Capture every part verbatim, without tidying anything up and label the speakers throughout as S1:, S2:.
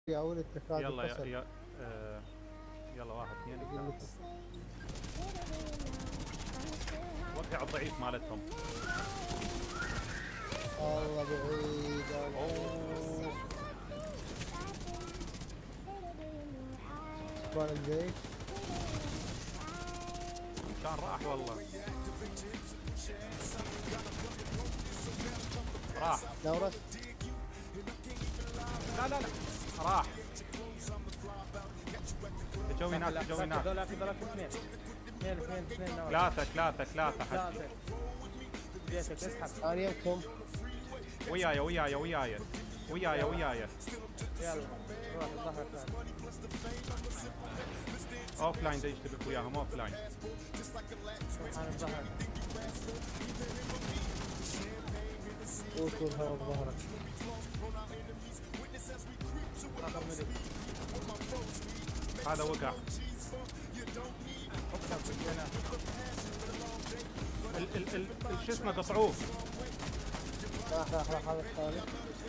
S1: يا ولد تكاد
S2: يلا يا,
S1: تصل.
S2: يا آه يلا واحد اثنين ثلاثة. وقع الضعيف مالتهم.
S1: الله بعيد.
S2: اوه
S1: اخوان الجيش
S2: كان راح والله. راح.
S1: نورس.
S2: لا لا لا راح. جوي ناس جوي ناس.
S3: هذول هذول اثنين اثنين اثنين اثنين
S2: ثلاثة ثلاثة ثلاثة حد.
S3: ثلاثة. بيتك اسحب.
S1: ثانيتكم
S2: ويايا ويايا ويايا ويايا ويايا.
S3: يلا روح الظهر الثاني.
S2: اوف لاين دا يشتبك وياهم اوف لاين.
S3: روح عن الظهر.
S1: وصل هوا بظهرك.
S3: اخر ملك.
S2: هذا وقع.
S3: اكتب في الجناح.
S2: ال ال ال ال- شو اسمه قطعوه.
S1: راح راح راح هذا الثالث.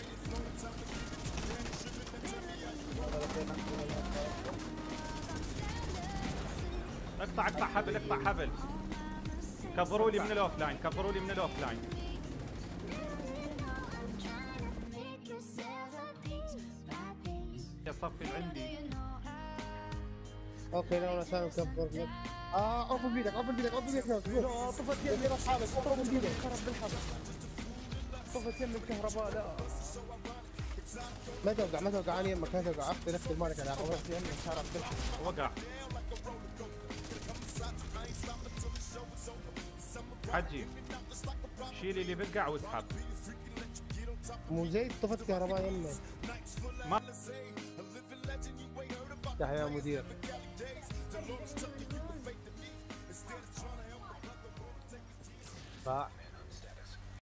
S2: اقطع اقطع حبل اقطع حبل. كبروا لي من الاوف لاين كبروا لي من الاوف لاين. يا صفي عندي.
S1: اوكي نورس انا مكبر لك. اه اوف بيدك اوف بيدك اوف بيدك نورس.
S3: لا طفت يمي اصحابك طفت بيدك خرب بالحظ. طفت يمي الكهرباء لا.
S1: ما توقع ما توقع انا يمك ما توقع اخذ نفس المالك على عقبك.
S3: طفت يمي خرب بالحظ.
S2: وقع. حجي شيلي اللي بقع واسحب.
S1: مو زيد طفت كهرباء يمك.
S2: ما
S1: يا مدير. باع.